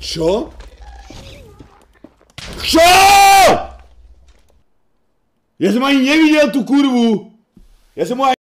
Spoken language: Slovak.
Čo? Čo? Ja som ani nevidel tú kurvu! Ja som ho aj